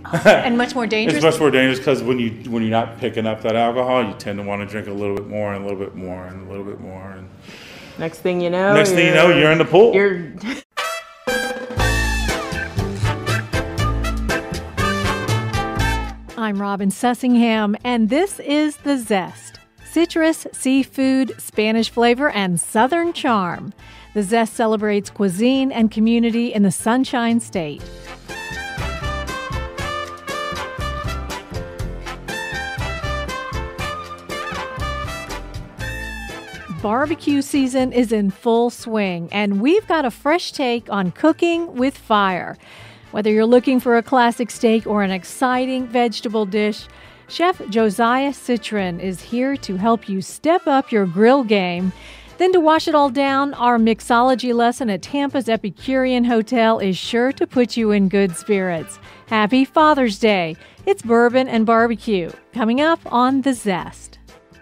And much more dangerous? It's much more dangerous because when you're not picking up that alcohol, you tend to want to drink a little bit more and a little bit more and a little bit more. And next thing you know, you're in the pool. I'm Robin Sussingham, and this is The Zest. Citrus, seafood, Spanish flavor, and Southern charm. The Zest celebrates cuisine and community in the Sunshine State. Barbecue season is in full swing, and we've got a fresh take on cooking with fire. Whether you're looking for a classic steak or an exciting vegetable dish, Chef Josiah Citrin is here to help you step up your grill game. Then to wash it all down, our mixology lesson at Tampa's Epicurean Hotel is sure to put you in good spirits. Happy Father's Day. It's Bourbon and Barbecue, coming up on The Zest.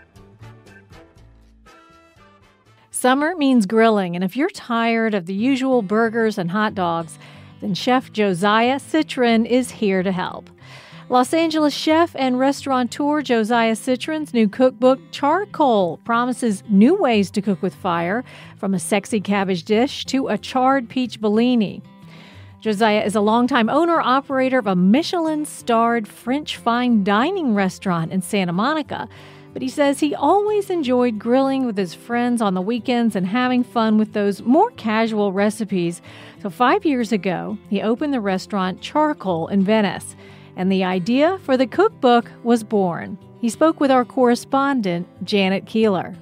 Summer means grilling, and if you're tired of the usual burgers and hot dogs, then Chef Josiah Citrin is here to help. Los Angeles chef and restaurateur Josiah Citrin's new cookbook, Charcoal, promises new ways to cook with fire, from a sexy cabbage dish to a charred peach Bellini. Josiah is a longtime owner-operator of a Michelin-starred French fine dining restaurant in Santa Monica, but he says he always enjoyed grilling with his friends on the weekends and having fun with those more casual recipes. So 5 years ago, he opened the restaurant Charcoal in Venice, and the idea for the cookbook was born. He spoke with our correspondent, Janet Keeler.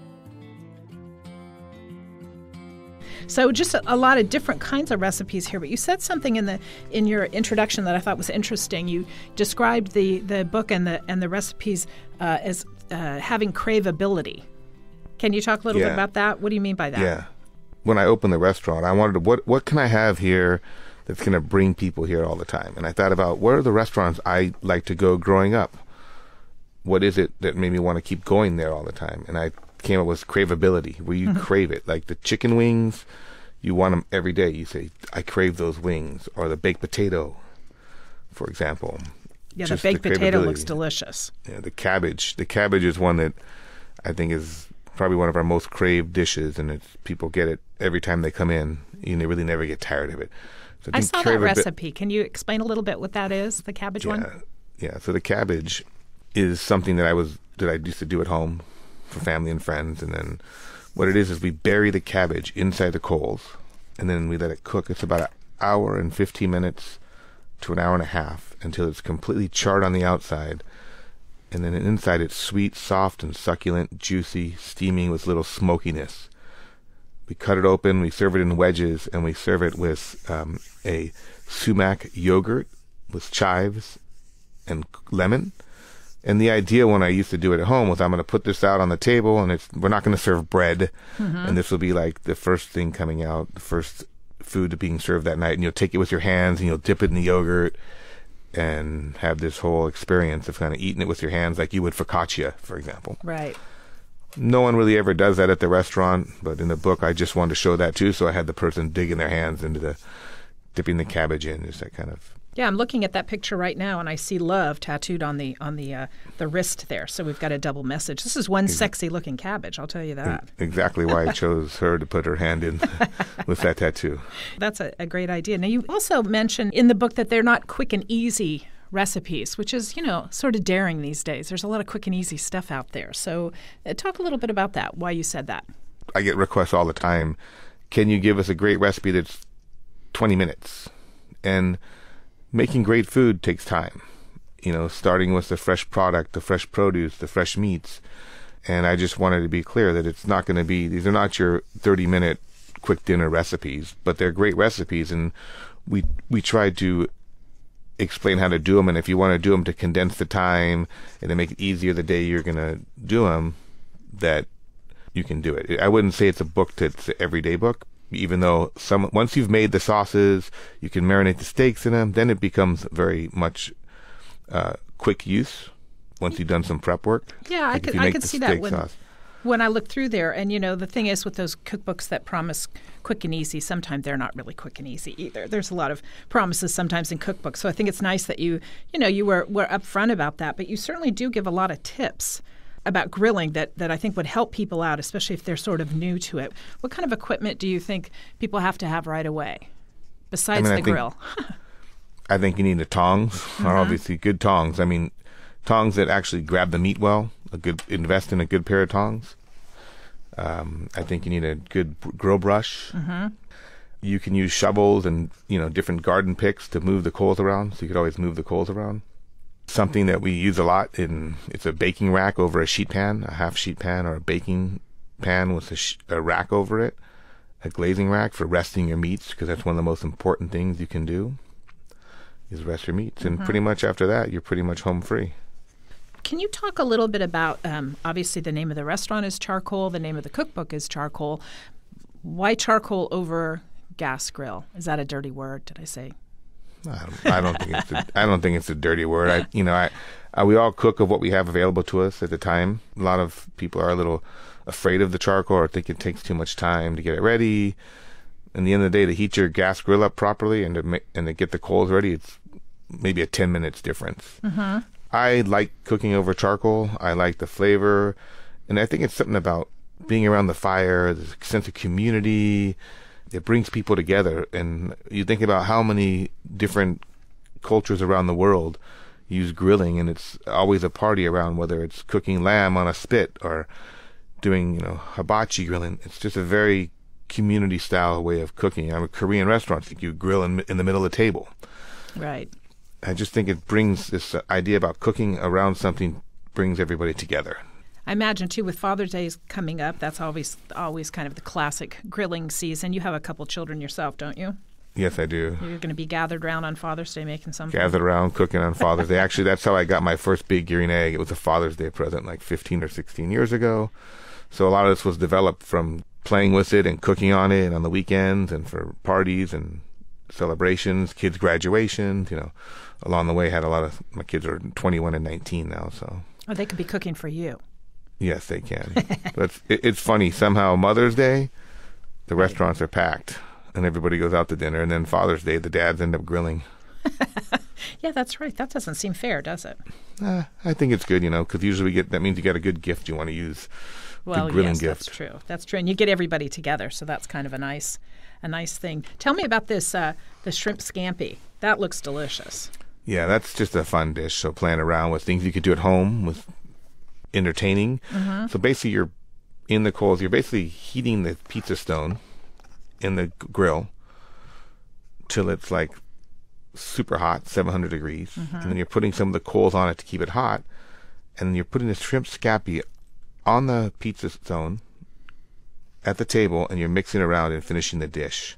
So just a lot of different kinds of recipes here, but you said something in your introduction that I thought was interesting. You described the book and the recipes as having craveability. Can you talk a little bit about that? What do you mean by that? Yeah. When I opened the restaurant, I wanted to, what can I have here that's going to bring people here all the time? And I thought about, what are the restaurants I like to go growing up? What is it that made me want to keep going there all the time? And I came up with craveability, where you crave it. Like the chicken wings, you want them every day. You say, I crave those wings. Or the baked potato, for example. Yeah, the baked potato looks delicious. Yeah, the cabbage. The cabbage is one that I think is probably one of our most craved dishes, and people get it every time they come in, and they really never get tired of it. So I saw that recipe. Can you explain a little bit what that is, the cabbage one? Yeah, so the cabbage is something that I used to do at home for family and friends, and then what it is we bury the cabbage inside the coals, and then we let it cook. It's about an hour and 15 minutes to an hour and a half until it's completely charred on the outside, and then inside it's sweet, soft, and succulent, juicy, steaming with little smokiness. We cut it open, we serve it in wedges, and we serve it with a sumac yogurt with chives and lemon. And the idea when I used to do it at home was, I'm going to put this out on the table, and we're not going to serve bread, and this will be like the first thing coming out, the first food being served that night, and you'll take it with your hands and you'll dip it in the yogurt and have this whole experience of kind of eating it with your hands like you would focaccia, for example. Right. No one really ever does that at the restaurant, but in the book I just wanted to show that too, so I had the person digging their hands into dipping the cabbage in, just that kind of. Yeah, I'm looking at that picture right now, and I see love tattooed on the wrist there. So we've got a double message. This is one sexy-looking cabbage, I'll tell you that. Exactly why I chose her to put her hand in with that tattoo. That's a great idea. Now, you also mentioned in the book that they're not quick and easy recipes, which is, sort of daring these days. There's a lot of quick and easy stuff out there. So talk a little bit about that, why you said that. I get requests all the time. Can you give us a great recipe that's 20 minutes? And making great food takes time, starting with the fresh product, the fresh produce, the fresh meats. And I just wanted to be clear that it's not going to be, these are not your 30-minute quick dinner recipes, but they're great recipes. And we tried to explain how to do them. And if you want to do them to condense the time and to make it easier the day you're going to do them, that you can do it. I wouldn't say it's a book that's an everyday book, even though once you've made the sauces, you can marinate the steaks in them, then it becomes very much quick use once you've done some prep work. Yeah, I could see that. When I look through there, and the thing is with those cookbooks that promise quick and easy, sometimes they're not really quick and easy either. There's a lot of promises sometimes in cookbooks. So I think it's nice that you were upfront about that, but you certainly do give a lot of tips about grilling that I think would help people out, especially if they're sort of new to it. What kind of equipment do you think people have to have right away besides the grill? I think you need the tongs, or obviously good tongs. I mean, tongs that actually grab the meat well. Invest in a good pair of tongs. I think you need a good grill brush. You can use shovels and different garden picks to move the coals around, so you could always move the coals around. Something that we use a lot it's a baking rack over a sheet pan, a half sheet pan or a baking pan with a rack over it, a glazing rack for resting your meats, because that's one of the most important things you can do is rest your meats. And pretty much after that, you're pretty much home free. Can you talk a little bit about, obviously the name of the restaurant is Charcoal, the name of the cookbook is Charcoal. Why charcoal over gas grill? Is that a dirty word, did I say? I don't think it's a dirty word. We all cook of what we have available to us at the time. A lot of people are a little afraid of the charcoal or think it takes too much time to get it ready. In the end of the day, to heat your gas grill up properly and to get the coals ready, it's maybe a 10 minutes difference. I like cooking over charcoal. I like the flavor. And I think it's something about being around the fire, the sense of community. It brings people together. And you think about how many different cultures around the world use grilling, and it's always a party around, whether it's cooking lamb on a spit or doing, hibachi grilling. It's just a very community style way of cooking. I'm a Korean restaurant. You grill in the middle of the table. Right. I just think it brings this idea about cooking around something, brings everybody together. I imagine, too, with Father's Day coming up, that's always kind of the classic grilling season. You have a couple children yourself, don't you? Yes, I do. You're going to be gathered around on Father's Day making something? Gathered around cooking on Father's Day. Actually, that's how I got my first big green egg. It was a Father's Day present like 15 or 16 years ago. So a lot of this was developed from playing with it and cooking on it on the weekends and for parties and celebrations, kids' graduations, Along the way, my kids are 21 and 19 now, so. Oh, they could be cooking for you. Yes, they can. But it's funny. Somehow Mother's Day, the restaurants are packed and everybody goes out to dinner. And then Father's Day, the dads end up grilling. Yeah, that's right. That doesn't seem fair, does it? I think it's good, because usually that means you got a good gift you want to use. Well, the grilling yes, gift. That's true. That's true. And you get everybody together, so that's kind of a nice thing. Tell me about this, the shrimp scampi. That looks delicious. Yeah, that's just a fun dish. So playing around with things you could do at home with entertaining. So basically you're in the coals. You're basically heating the pizza stone in the grill till it's like super hot, 700 degrees. And then you're putting some of the coals on it to keep it hot. And then you're putting the shrimp scampi on the pizza stone at the table, and you're mixing around and finishing the dish.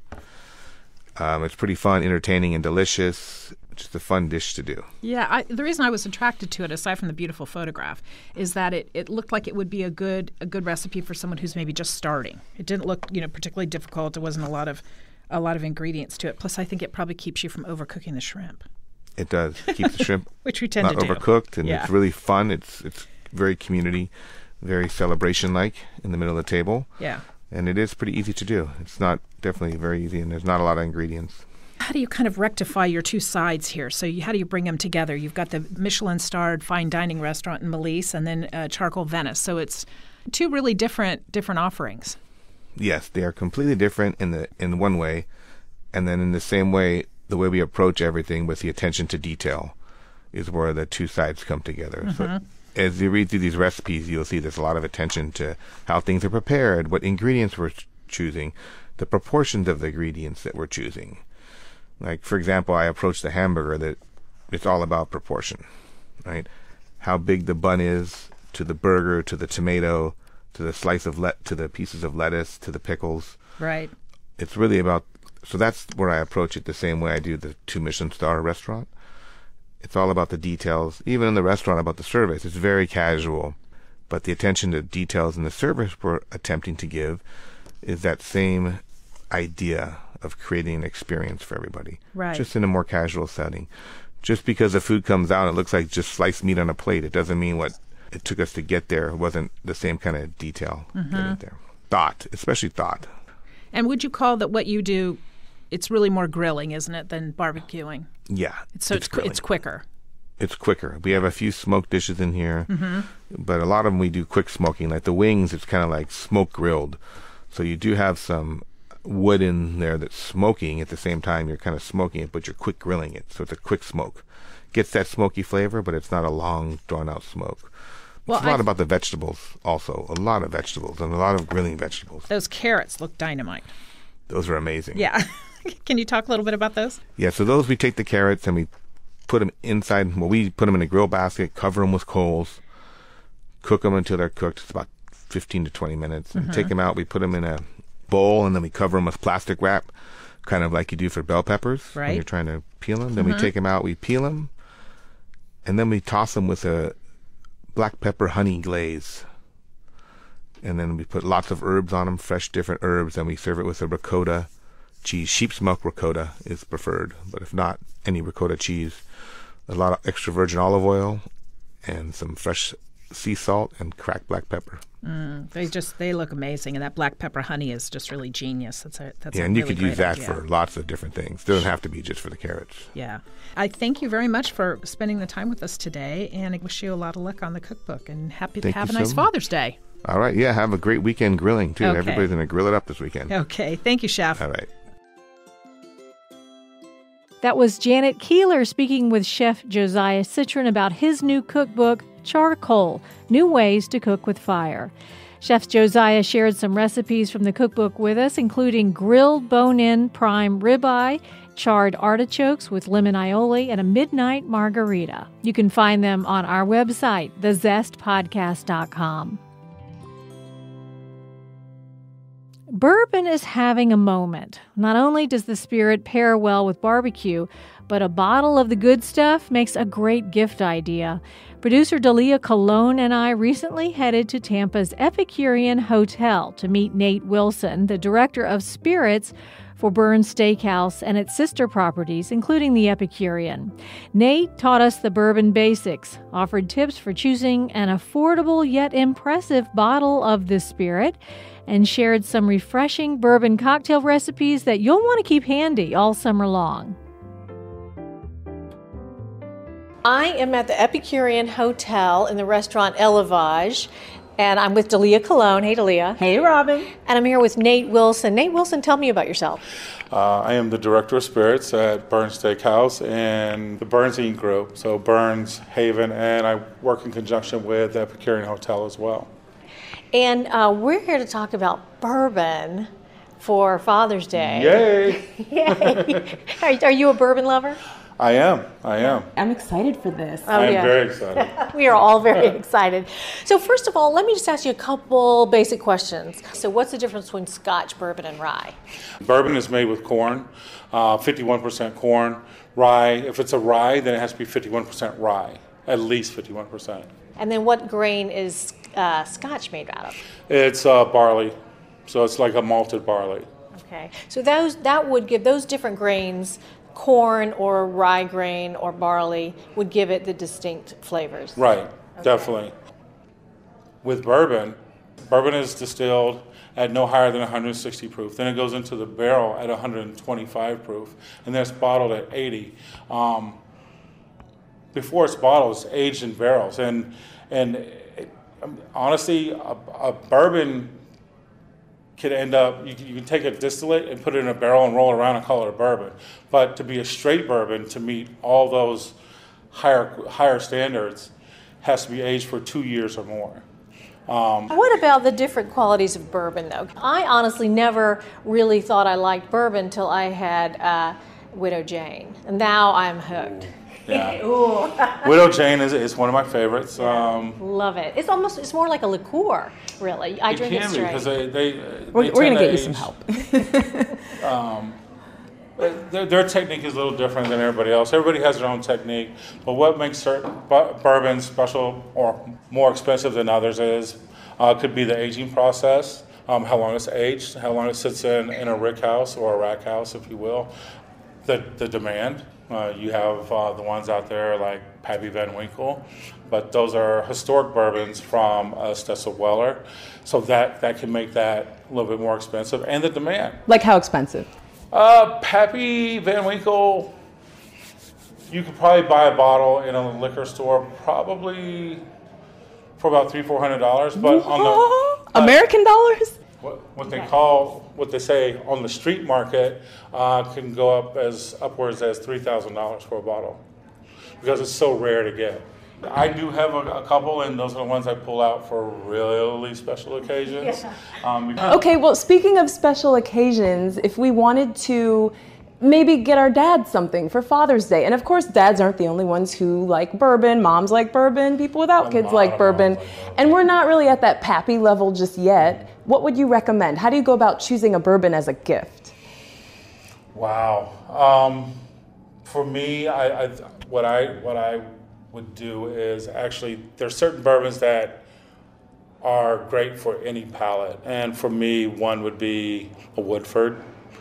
It's pretty fun, entertaining, and delicious. Just a fun dish to do. Yeah, the reason I was attracted to it, aside from the beautiful photograph, is that it looked like it would be a good recipe for someone who's maybe just starting. It didn't look particularly difficult. There wasn't a lot of ingredients to it. Plus, I think it probably keeps you from overcooking the shrimp. It does. It keeps the shrimp which we tend not to do. Overcooked, and it's really fun. It's very community, very celebration-like in the middle of the table. Yeah. And it is pretty easy to do. It's not definitely very easy, and there's not a lot of ingredients. How do you kind of rectify your two sides here? So how do you bring them together? You've got the Michelin-starred fine dining restaurant in Melise, and then Charcoal Venice. So it's two really different offerings. Yes, they are completely different in one way, and then in the same way, the way we approach everything with the attention to detail is where the two sides come together. So as you read through these recipes, you'll see there's a lot of attention to how things are prepared, what ingredients we're choosing, the proportions of the ingredients that we're choosing. Like, for example, I approach the hamburger that it's all about proportion, right? How big the bun is to the burger, to the tomato, to the slice of to the pieces of lettuce, to the pickles. Right. It's really about, so that's where I approach it the same way I do the 2 Michelin-star restaurant. It's all about the details. Even in the restaurant, about the service. It's very casual. But the attention to details in the service we're attempting to give is that same idea of creating an experience for everybody. Right. Just in a more casual setting. Just because the food comes out, it looks like just sliced meat on a plate. It doesn't mean what it took us to get there. It wasn't the same kind of detail getting there. Thought, especially thought. And would you call that what you do, it's really more grilling, isn't it, than barbecuing? Yeah. It's quicker. It's quicker. We have a few smoked dishes in here, but a lot of them we do quick smoking. Like the wings, it's kind of like smoke grilled. So you do have some wood in there that's smoking at the same time you're kind of smoking it, but you're quick grilling it. So it's a quick smoke. Gets that smoky flavor, but it's not a long, drawn-out smoke. Well, it's a lot about the vegetables also. A lot of vegetables and a lot of grilling vegetables. Those carrots look dynamite. Those are amazing. Yeah. Can you talk a little bit about those? Yeah, so those we take the carrots and we put them inside. Well, we put them in a grill basket, cover them with coals, cook them until they're cooked. It's about 15 to 20 minutes. And take them out. We put them in a bowl, and then we cover them with plastic wrap, kind of like you do for bell peppers when you're trying to peel them. Then we take them out, we peel them, and then we toss them with a black pepper honey glaze. And then we put lots of herbs on them, fresh different herbs, and we serve it with a ricotta cheese. Sheep's milk ricotta is preferred, but if not, any ricotta cheese. A lot of extra virgin olive oil and some fresh sea salt and cracked black pepper. They look amazing, and that black pepper honey is just really genius. That's and a you could use that for lots of different things. It doesn't have to be just for the carrots. Yeah. I thank you very much for spending the time with us today, and I wish you a lot of luck on the cookbook, and have a nice Father's Day. All right. Yeah, have a great weekend grilling, too. Okay. Everybody's going to grill it up this weekend. Okay. Thank you, Chef. All right. That was Janet Keeler speaking with Chef Josiah Citrin about his new cookbook, Charcoal, New Ways to Cook with Fire. Chef Josiah shared some recipes from the cookbook with us, including grilled bone-in prime ribeye, charred artichokes with lemon aioli, and a midnight margarita. You can find them on our website, thezestpodcast.com. Bourbon is having a moment. Not only does the spirit pair well with barbecue, but a bottle of the good stuff makes a great gift idea. Producer Dalia Colon and I recently headed to Tampa's Epicurean Hotel to meet Nate Wilson, the director of spirits for Burn's Steakhouse and its sister properties, including the Epicurean. Nate taught us the bourbon basics, offered tips for choosing an affordable yet impressive bottle of the spirit, and shared some refreshing bourbon cocktail recipes that you'll want to keep handy all summer long. I am at the Epicurean Hotel in the restaurant Elevage, and I'm with Dalia Colon. Hey, Dalia. Hey, Robin. And I'm here with Nate Wilson. Nate Wilson, tell me about yourself. I am the director of spirits at Burn's Steakhouse and the Burns Eating Group, so Burns, Haven, and I work in conjunction with the Epicurean Hotel as well. And we're here to talk about bourbon for Father's Day. Yay! Yay! Are you a bourbon lover? I am. I'm excited for this. I am very excited. We are all very excited. So first of all, let me just ask you a couple basic questions. So what's the difference between Scotch, bourbon, and rye? Bourbon is made with corn, 51% corn. Rye, if it's a rye, then it has to be 51% rye, at least 51%. And then what grain is Scotch made out of? It's barley, so it's like a malted barley. Okay, so that would give those different grains, corn or rye grain or barley, would give it the distinct flavors. Right, okay. Definitely. With bourbon is distilled at no higher than 160 proof. Then it goes into the barrel at 125 proof, and then it's bottled at 80. Before it's bottled, it's aged in barrels, and honestly, a bourbon could end up, you can take a distillate and put it in a barrel and roll it around and call it a bourbon. But to be a straight bourbon, to meet all those higher standards, has to be aged for 2 years or more. What about the different qualities of bourbon, though? I honestly never really thought I liked bourbon till I had Widow Jane, and now I'm hooked. Yeah. Widow Jane is one of my favorites. Love it. It's more like a liqueur, really. I drink it straight. Because we're going to get you some help. Their technique is a little different than everybody else. Everybody has their own technique, but what makes certain bourbons special or more expensive than others could be the aging process, how long it's aged, how long it sits in a rick house or a rack house, if you will, the demand. You have the ones out there like Pappy Van Winkle, but those are historic bourbons from Stessel Weller, so that can make that a little bit more expensive, and the demand. Like how expensive? Pappy Van Winkle, you could probably buy a bottle in a liquor store probably for about $300-400, but on the American dollars? what they say on the street market can go up upwards as $3,000 for a bottle because it's so rare to get. I do have a couple, and those are the ones I pull out for really special occasions. Yeah. Okay, well, speaking of special occasions, if we wanted to maybe get our dads something for Father's Day, and of course dads aren't the only ones who like bourbon, moms like bourbon, people without kids like bourbon, and we're not really at that Pappy level just yet. What would you recommend? How do you go about choosing a bourbon as a gift? Wow. For me, what I would do is actually, there's certain bourbons that are great for any palate, and for me, one would be a Woodford.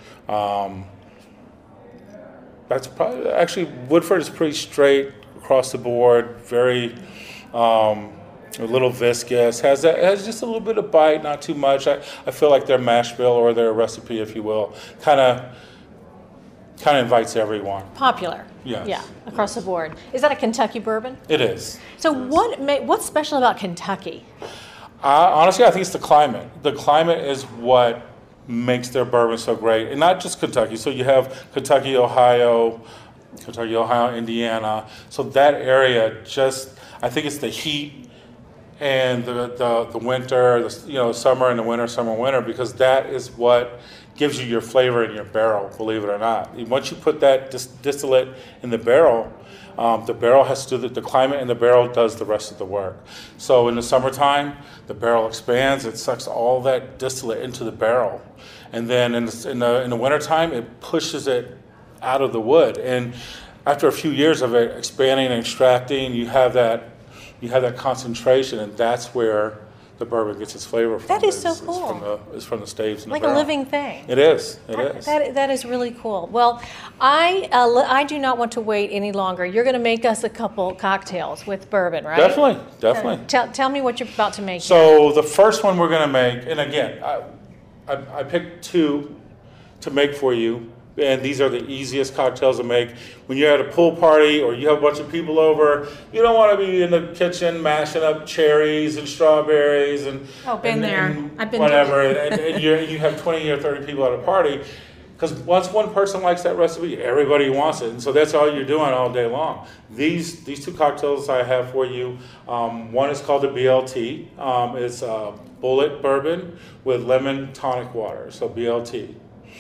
That's probably, actually, Woodford is pretty straight across the board, very a little viscous, has just a little bit of bite, not too much. I feel like their mash bill or their recipe, if you will, kind of invites everyone. Popular. Yes. Yeah, across the board. Is that a Kentucky bourbon? It is. So what's special about Kentucky? Honestly, I think it's the climate. The climate is what makes their bourbon so great, and not just Kentucky. So you have Kentucky, Ohio, Indiana. So that area, I think it's the heat and the winter, the summer and the winter, summer, winter, because that is what gives you your flavor in your barrel, believe it or not. Once you put that distillate in the barrel has to do the climate, and the barrel does the rest of the work. So in the summertime, the barrel expands, it sucks all that distillate into the barrel. And then in the wintertime, it pushes it out of the wood. And after a few years of it expanding and extracting, you have that concentration, and that's where the bourbon gets its flavor from. That is so cool. It's from the staves in the like barrel. A living thing. It is. It is. That is really cool. Well, I do not want to wait any longer. You're going to make us a couple cocktails with bourbon, right? Definitely. Tell me what you're about to make. So the first one we're going to make, and again, I picked two to make for you. And these are the easiest cocktails to make. When you're at a pool party or you have a bunch of people over, you don't want to be in the kitchen mashing up cherries and strawberries and I've been there. And you have 20 or 30 people at a party. Because once one person likes that recipe, everybody wants it. And so that's all you're doing all day long. These two cocktails I have for you, one is called the BLT. It's bullet bourbon with lemon tonic water, so BLT.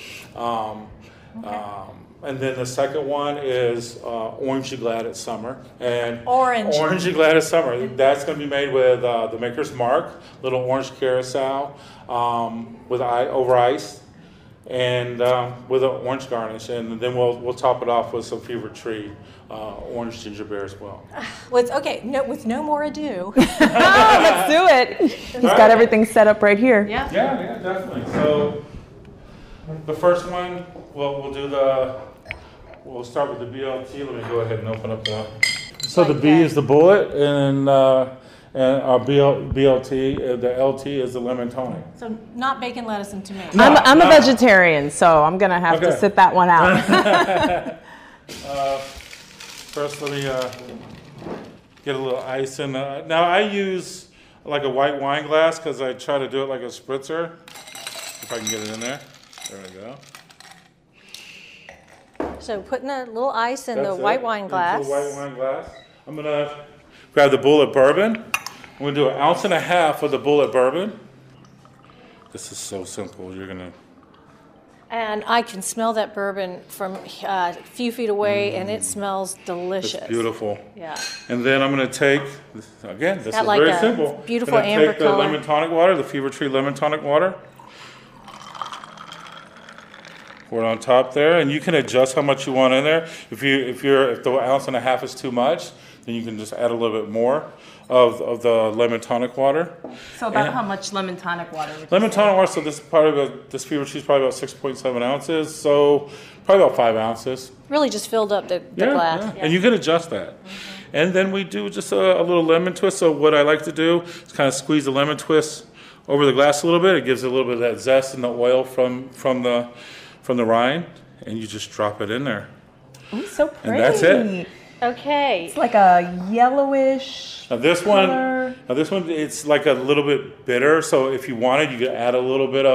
And then the second one is Orange You Glad It's Summer. And Orange You Glad It's Summer. That's going to be made with the Maker's Mark, little orange curacao over ice, and with an orange garnish. And then we'll top it off with some Fever Tree orange ginger beer as well. With no more ado. Let's do it. He's got everything set up right here. Yeah, definitely. So the first one, we'll start with the BLT. Let me go ahead and open up the. So the B is the bullet, and our BLT, the LT is the lemon tonic. So not bacon, lettuce, and tomato. I'm a vegetarian, so I'm gonna have to sit that one out. First, let me get a little ice in. Now I use like a white wine glass because I try to do it like a spritzer. If I can get it in there. There we go. So putting a little ice in the white wine glass. The white wine glass. I'm going to grab the bullet bourbon. I'm going to do 1.5 ounces of the bullet bourbon. This is so simple. You're going to... And I can smell that bourbon from a few feet away, and it smells delicious. It's beautiful. Yeah. And then I'm going to take, again, this is like very simple. Beautiful amber take color. The lemon tonic water, the Fever Tree lemon tonic water. Pour it on top there, and you can adjust how much you want in there. If the 1.5 ounces is too much, then you can just add a little bit more of the lemon tonic water. So about how much lemon tonic water would you Lemon say? tonic water, so this is probably about, this fever cheese is probably about 6.7 ounces, so probably about 5 ounces. Really just filled up the glass. Yeah. And you can adjust that. And then we do just a little lemon twist. So what I like to do is kind of squeeze the lemon twist over the glass a little bit. It gives it a little bit of that zest and the oil from the rind, and you just drop it in there. Ooh, so pretty. And that's it. Okay. It's like a yellowish Now this color. one, it's like a little bit bitter. So if you wanted, you could add a little bit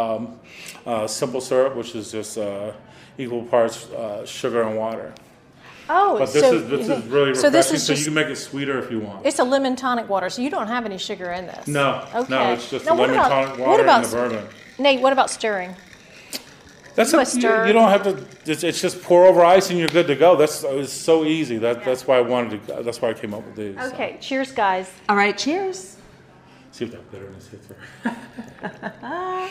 of simple syrup, which is just equal parts sugar and water. Oh, But this is really refreshing. so this is so you just, can make it sweeter if you want. it's a lemon tonic water, so you don't have any sugar in this. No, Okay. it's just Now, the what lemon about- tonic what water about- and the bourbon. Nate, what about stirring? That's Do a you stir. don't have to. It's just pour over ice and you're good to go. It's so easy. That's why I wanted to. That's why I came up with these. so. Okay, cheers, guys. All right, cheers. See if that bitterness hits her.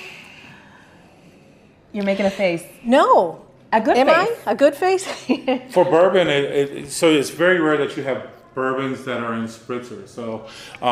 You're making a face. No. A good Am face. I? A good face? For bourbon, so it's very rare that you have bourbons that are in spritzers. So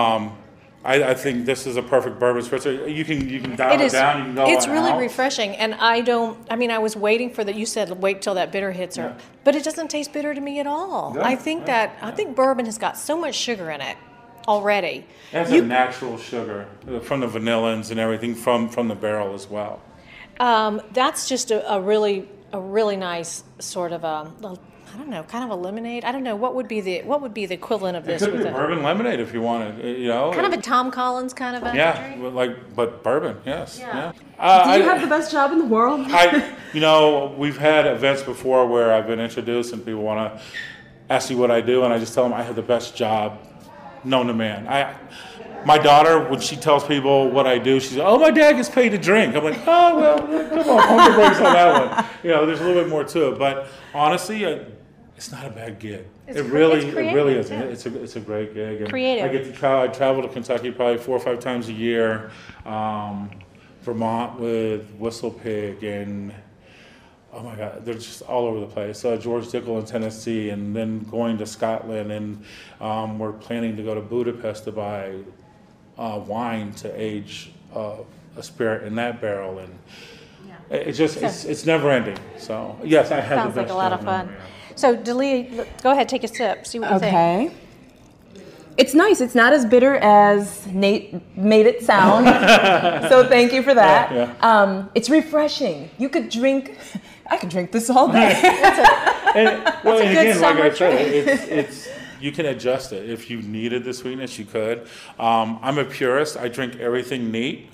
I think this is a perfect bourbon spritzer. You can dial it down. You can go It's on really out. refreshing, and I was waiting for that. You said wait till that bitter hits her, but it doesn't taste bitter to me at all. Yeah, I think I think bourbon has got so much sugar in it already. It has a natural sugar from the vanillins and everything from the barrel as well. That's just a really nice sort of I don't know, kind of a lemonade. I don't know what would be the equivalent of It this. could be with a, bourbon lemonade if you wanted. You know, kind of a Tom Collins kind of a yeah, drink. but bourbon, yes. Yeah. Do you have the best job in the world? We've had events before where I've been introduced and people want to ask me what I do, and I just tell them I have the best job known to man. My daughter, when she tells people what I do, she's like, "Oh, my dad gets paid to drink." I'm like, "Oh, well, come on, pump the brakes on that one." There's a little bit more to it, but honestly, it's not a bad gig. It really is. It's a great gig. And Creative. I get to travel. I travel to Kentucky probably 4 or 5 times a year. Vermont with Whistle Pig, and oh my God, they're just all over the place. George Dickel in Tennessee, and then going to Scotland, and we're planning to go to Budapest to buy wine to age a spirit in that barrel, and it's never ending. So yes, I have Sounds the like best a lot of job fun. ever, yeah. So, Delia, go ahead, take a sip. See what you think. Okay. It's nice. It's not as bitter as Nate made it sound. So thank you for that. Yeah. It's refreshing. I could drink this all day. And good again, like I summer said, you can adjust it. If you needed the sweetness, you could. I'm a purist. I drink everything neat.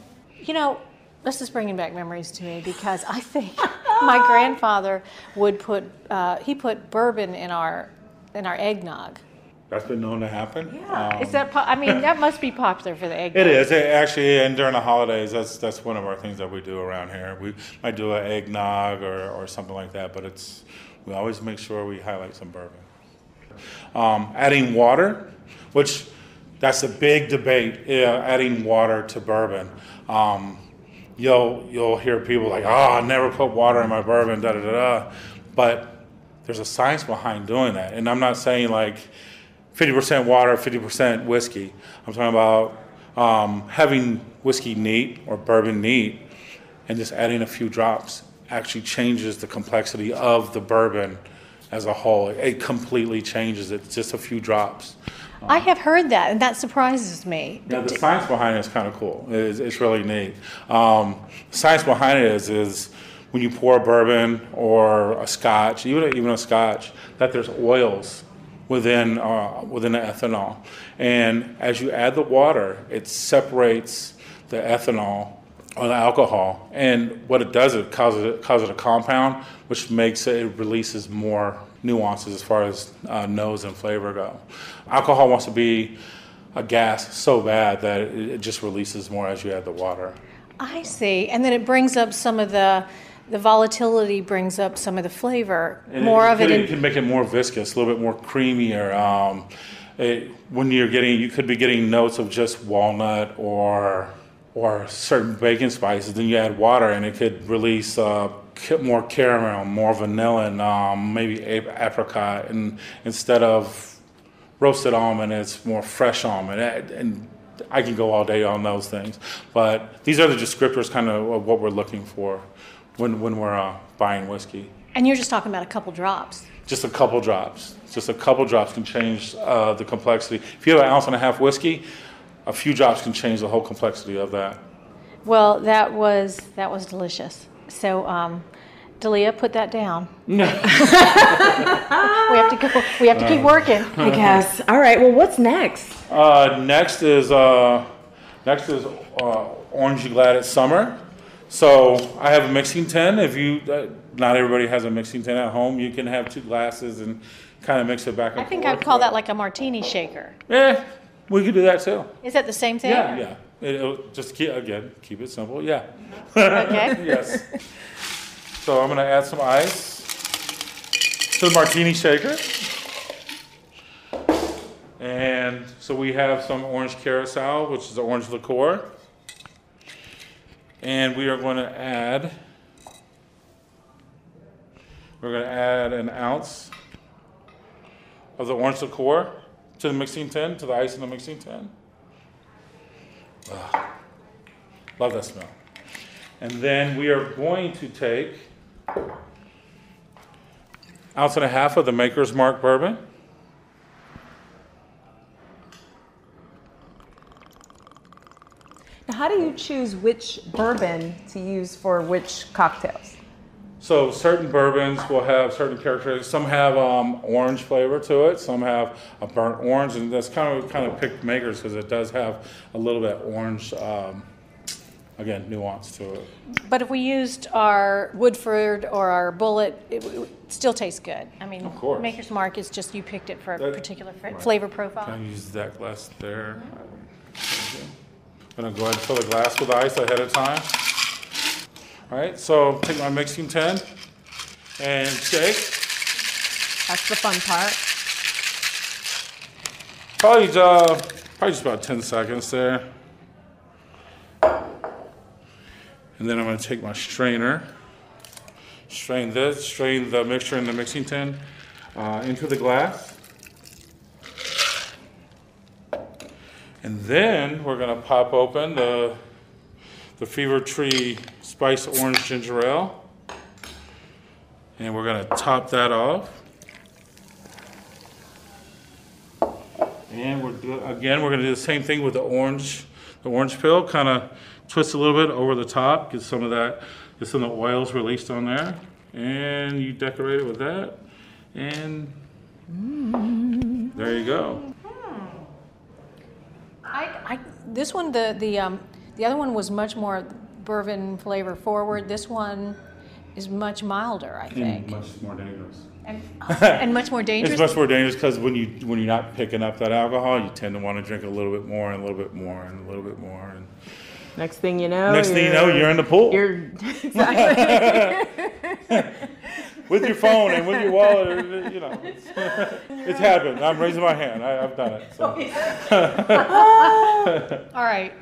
This is bringing back memories to me because I think my grandfather would put bourbon in our eggnog. That's been known to happen. Yeah. Is that? That must be popular for the eggnog. It is. Actually, and during the holidays, that's one of our things that we do around here. We might do an eggnog or something like that, but we always make sure we highlight some bourbon. Adding water, which that's a big debate. Adding water to bourbon. You'll hear people like, I never put water in my bourbon, da da da da. But there's a science behind doing that, and I'm not saying like 50% water, 50% whiskey. I'm talking about having whiskey neat or bourbon neat and just adding a few drops actually changes the complexity of the bourbon as a whole. It completely changes it, just a few drops. I have heard that, and that surprises me. Yeah, the science behind it is kind of cool. It's really neat. The science behind it is when you pour a bourbon or a scotch, even a scotch, that there's oils within the ethanol, and as you add the water, it separates the ethanol or the alcohol, and what it does, it causes a compound, which makes it releases more nuances as far as nose and flavor go. Alcohol wants to be a gas so bad that it just releases more as you add the water. I see, and then it brings up some of the volatility, brings up some of the flavor, And more of it. It can make it more viscous, a little bit more creamier. When you could be getting notes of just walnut or certain baking spices. Then you add water, and it could release more caramel, more vanilla, and maybe apricot, and instead of roasted almond, it's more fresh almond. And I can go all day on those things. But these are the descriptors kind of what we're looking for when we're buying whiskey. And you're just talking about a couple drops. Just a couple drops. Just a couple drops can change the complexity. If you have 1.5 ounce whiskey, a few drops can change the whole complexity of that. Well, that was delicious. So, Dalia, put that down. we have to go. We have to keep working. I guess. All right. Well, what's next? Next is Orange You Glad It's Summer. So I have a mixing tin. If you, not everybody has a mixing tin at home, you can have 2 glasses and kind of mix it back and forth. I think I'd call that like a martini shaker. Yeah, we could do that too. Is that the same thing? Yeah. It'll just keep it simple. Yeah. Okay. Yes. So I'm going to add some ice to the martini shaker. And so we have some orange curacao, which is the orange liqueur. And we are going to add, 1 ounce of the orange liqueur to the mixing tin, to the ice in the mixing tin. Love that smell. And then we are going to take 1.5 ounces of the Maker's Mark bourbon. Now, how do you choose which bourbon to use for which cocktails? So certain bourbons will have certain characteristics. Some have orange flavor to it. Some have a burnt orange, and that's kind of picked Makers because it does have a little bit orange, again, nuance to it. But if we used our Woodford or our Bullet, it still tastes good. I mean, Of course. Maker's Mark is just you picked it for a particular right. flavor profile. Can I use that glass there? I'm going to go ahead and fill the glass with ice ahead of time. All right, so take my mixing tin and shake. That's the fun part. Probably just about 10 seconds there. And then I'm going to take my strainer, strain the mixture in the mixing tin into the glass. And then we're going to pop open the Fever Tree Spiced Orange Ginger Ale. And we're going to top that off. And we're going to do the same thing with the orange peel. Kind of twist a little bit over the top, get some of the oils released on there. And you decorate it with that. And there you go. This one, the other one was much more bourbon flavor forward. This one is much milder, I think. And much more dangerous. And much more dangerous? It's much more dangerous because when you're not picking up that alcohol, you tend to want to drink a little bit more and a little bit more and a little bit more. And Next thing you know, you're in the pool. Exactly. With your phone and with your wallet, it's happened. I'm raising my hand. I've done it. So. All right.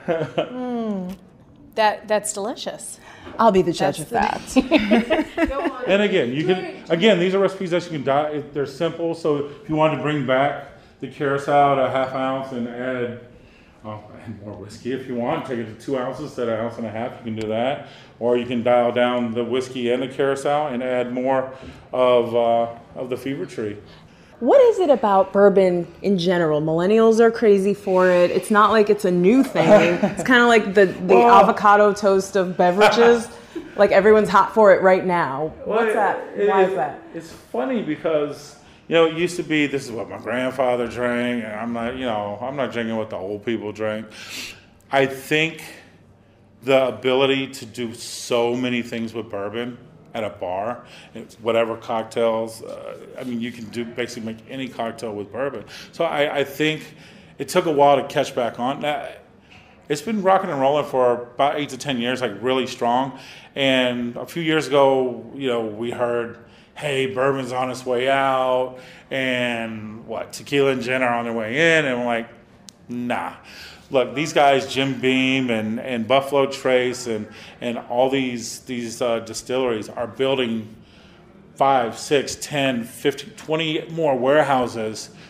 That's delicious. I'll be the judge of that. Go on. And again, these are recipes that you can die. They're simple. So if you want to bring back the curacao to 1/2 ounce and add more whiskey if you want, take it to 2 ounces instead of 1.5 ounces, you can do that. Or you can dial down the whiskey and the curacao and add more of the Fever Tree. What is it about bourbon in general? Millennials are crazy for it. It's not like it's a new thing. It's kind of like the avocado toast of beverages. Like everyone's hot for it right now. What's that? Why is that? It's funny because it used to be this is what my grandfather drank, and I'm not drinking what the old people drank. I think the ability to do so many things with bourbon at a bar, whatever cocktails, you can basically make any cocktail with bourbon. So I think it took a while to catch back on. It's been rocking and rolling for about 8 to 10 years, like really strong. And a few years ago, we heard, hey, bourbon's on its way out, and tequila and gin are on their way in, and I'm like, nah. Look, these guys, Jim Beam and Buffalo Trace and all these distilleries are building 5, 6, 10, 15, 20 more warehouses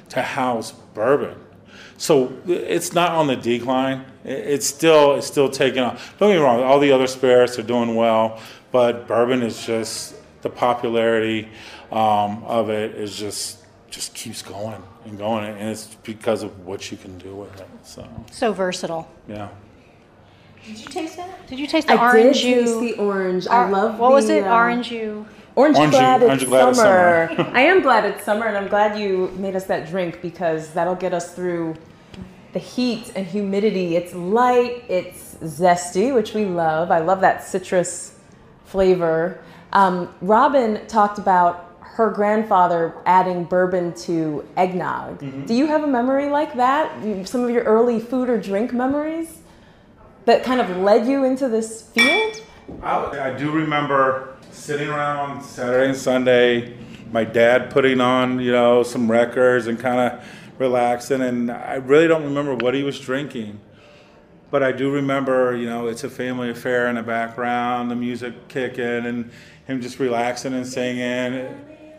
to house bourbon. So it's not on the decline. It's still taking off. Don't get me wrong, all the other spirits are doing well, but bourbon is just, the popularity of it is just keeps going and going, and it's because of what you can do with it. So versatile. Yeah. Did you taste that? Did you taste the I orange? did taste the orange. I love what was it? Orange you. Orange glad it's glad summer. it's summer. I am glad it's summer, and I'm glad you made us that drink because that'll get us through the heat and humidity. It's light, it's zesty, which we love. I love that citrus flavor. Robin talked about her grandfather adding bourbon to eggnog. Mm-hmm. Do you have a memory like that? Some of your early food or drink memories that kind of led you into this field? I do remember sitting around on Saturday and Sunday, my dad putting on, some records and kind of relaxing, and I really don't remember what he was drinking. But I do remember, It's a Family Affair in the background, the music kicking, and him just relaxing and singing,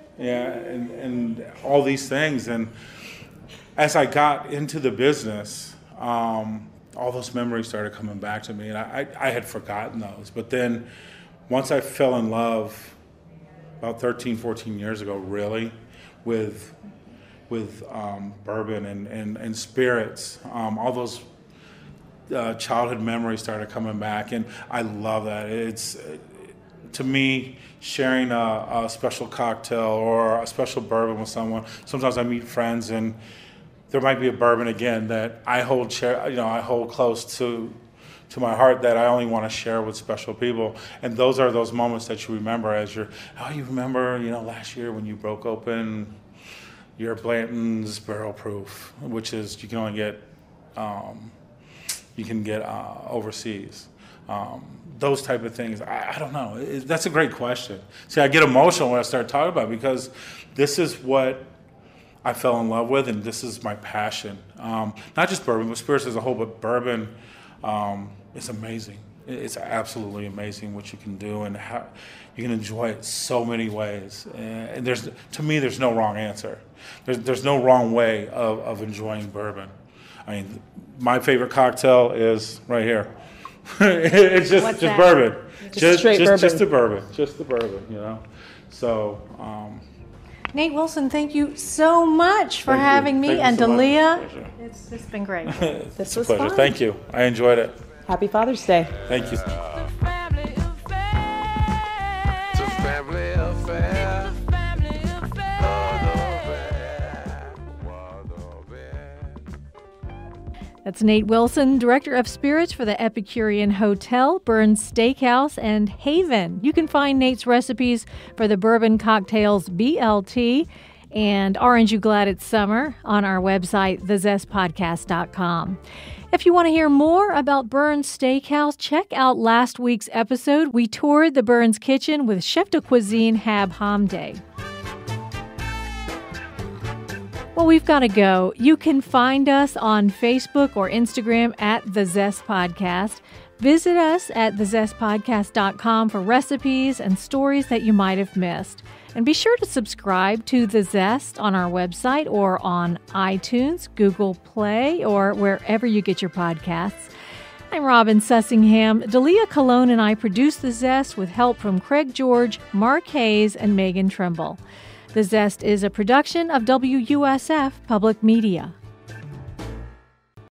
and all these things. And as I got into the business, all those memories started coming back to me, and I had forgotten those. But then once I fell in love, about 13, 14 years ago, really, with bourbon and spirits, all those childhood memories started coming back, and I love that. It's, to me, sharing a special cocktail or a special bourbon with someone. Sometimes I meet friends, and there might be a bourbon again that I hold close to my heart that I only want to share with special people. And those are those moments that you remember as you remember, last year when you broke open your Blanton's Barrel Proof, which is you can only get overseas. Those type of things. I don't know. That's a great question. See, I get emotional when I start talking about it because this is what I fell in love with, and this is my passion. Not just bourbon, but spirits as a whole, but bourbon is amazing. It's absolutely amazing what you can do and how you can enjoy it so many ways. And to me, there's no wrong answer. There's no wrong way of enjoying bourbon. I mean, my favorite cocktail is right here. It's just bourbon. Just the bourbon. Just the bourbon, So, Nate Wilson, thank you so much for having me, and Dalia. It's been great. This was pleasure. fun. Thank you. I enjoyed it. Happy Father's Day. Thank you. That's Nate Wilson, Director of Spirits for the Epicurean Hotel, Burns Steakhouse, and Haven. You can find Nate's recipes for the bourbon cocktails BLT and Orange You Glad It's Summer on our website, thezestpodcast.com. If you want to hear more about Burns Steakhouse, check out last week's episode. We toured the Burns kitchen with Chef de Cuisine Hab Hamday. Well, we've got to go. You can find us on Facebook or Instagram at The Zest Podcast. Visit us at thezestpodcast.com for recipes and stories that you might have missed. And be sure to subscribe to The Zest on our website or on iTunes, Google Play, or wherever you get your podcasts. I'm Robin Sussingham. Dalia Colon and I produce The Zest with help from Craig George, Mark Hayes, and Megan Trimble. The Zest is a production of WUSF Public Media.